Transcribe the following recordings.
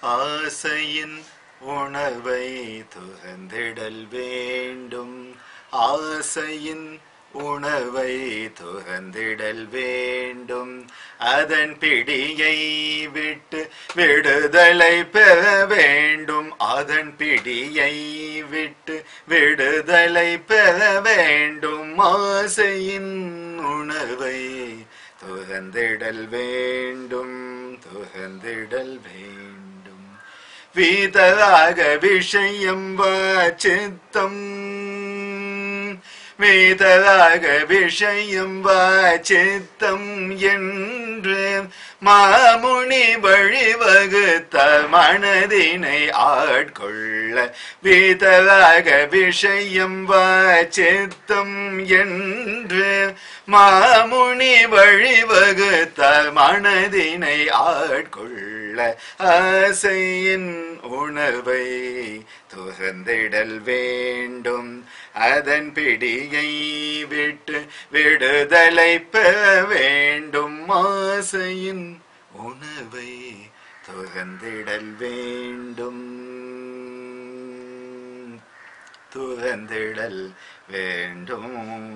ஆசையின் உணவை துறந்திடல் வேண்டும். ஆசையின் உணவை துறந்திடல் வேண்டும். அதன் பிடியை விட்டு விடுதலை பெற வேண்டும். அதன் பிடியை விட்டு விடுதலை பெற வேண்டும். ஆசையின் உணவை துறந்திடல் வேண்டும். துறந்திடல் வேண்டும். வீதராக விஷயம் வாசித்தம். வீதராக விஷயம் வாசித்தம் என்று மாமுனி வழிவகுத்த மனதினை ஆட்கொள்ள. வீதராக விஷயம் வாசித்தம் என்று மாமுனி வழிவகுத்த மனதினை ஆட்கொள்ள. ஆசையின் உணவை துறந்திடல் வேண்டும். அதன் பிடியை விட்டு விடுதலை பெற வேண்டும். ஆசையின் உணவை துறந்திடல் வேண்டும். துறந்திடல் வேண்டும்.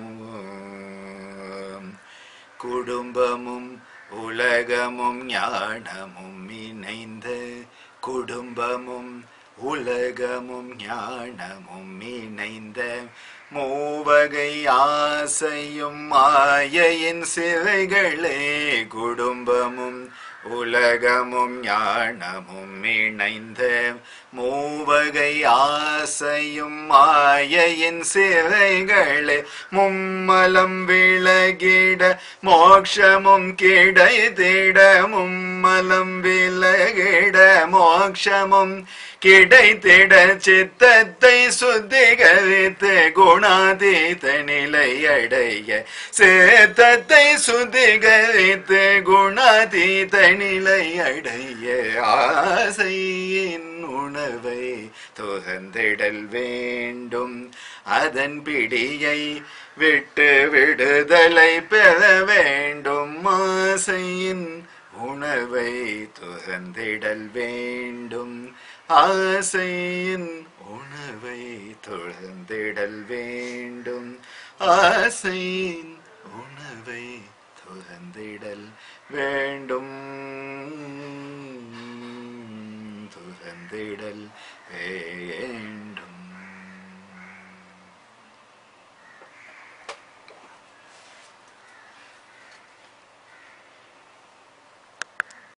குடும்பமும் உலகமும் ஞானமும் இணைந்த. குடும்பமும் உலகமும் ஞானமும் இணைந்த. மூவகை ஆசையும் மாயையின் சிறைகளே. குடும்பமும் உலகமும் ஞானமும் இணைந்த. மூவகை ஆசையும் மாயையின் சிறைகளே. மும்மலம் விலகிட மோட்சமும் கிடைத்திட. மும்மலம் விலகிட மோட்சமும் கிடைத்திட. சித்தத்தை சுத்திகரித்து குணாதீத நிலை அடைய. சித்தத்தை சுத்திகரித்து குணாதீத நிலை அடைய. ஆசையின் உணவை துறந்திடல் வேண்டும். அதன் பிடியை விட்டு விடுதலை பெற வேண்டும். ஆசையின் உணவை துறந்திடல் வேண்டும். ஆசையின் உணவை துறந்திடல் வேண்டும். ஆசையின் உணவை துறந்திடல் வேண்டும். துறந்திடல் வேண்டும்.